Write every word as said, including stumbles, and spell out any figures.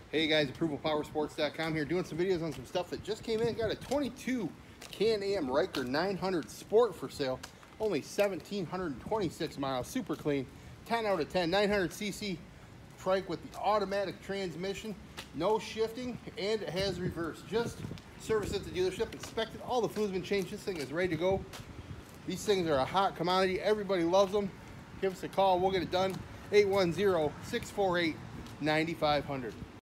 Hey guys, approval power sports dot com here doing some videos on some stuff that just came in. Got a twenty-two Can-Am Riker nine hundred Sport for sale. Only one thousand seven hundred twenty-six miles, super clean, ten out of ten, nine hundred c c trike with the automatic transmission, no shifting, and it has reverse. Just service at the dealership, inspected, all the fluid's been changed. This thing is ready to go. These things are a hot commodity. Everybody loves them. Give us a call, we'll get it done. eight one zero, six four eight, nine five zero zero.